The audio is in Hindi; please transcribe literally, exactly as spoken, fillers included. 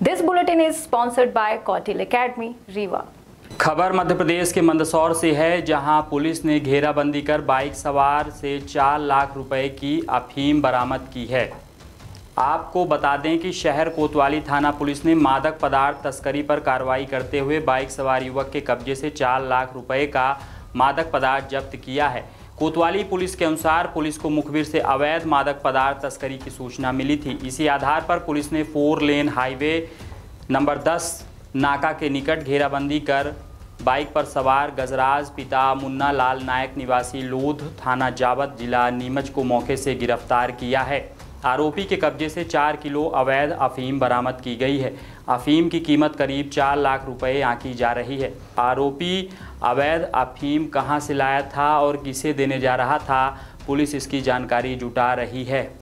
This bulletin is sponsored by Kautil Academy, Rewa. खबर मध्य प्रदेश के मंदसौर से है, जहां पुलिस ने घेराबंदी कर बाइक सवार से चार लाख रुपए की अफीम बरामद की है। आपको बता दें कि शहर कोतवाली थाना पुलिस ने मादक पदार्थ तस्करी पर कार्रवाई करते हुए बाइक सवार युवक के कब्जे से चार लाख रुपए का मादक पदार्थ जब्त किया है। कोतवाली पुलिस के अनुसार पुलिस को मुखबिर से अवैध मादक पदार्थ तस्करी की सूचना मिली थी। इसी आधार पर पुलिस ने फोर लेन हाईवे नंबर दस नाका के निकट घेराबंदी कर बाइक पर सवार गजराज पिता मुन्ना लाल नायक निवासी लोध थाना जावत जिला नीमच को मौके से गिरफ्तार किया है। आरोपी के कब्जे से चार किलो अवैध अफीम बरामद की गई है। अफीम की कीमत करीब चार लाख रुपए आंकी जा रही है। आरोपी अवैध अफीम कहां से लाया था और किसे देने जा रहा था, पुलिस इसकी जानकारी जुटा रही है।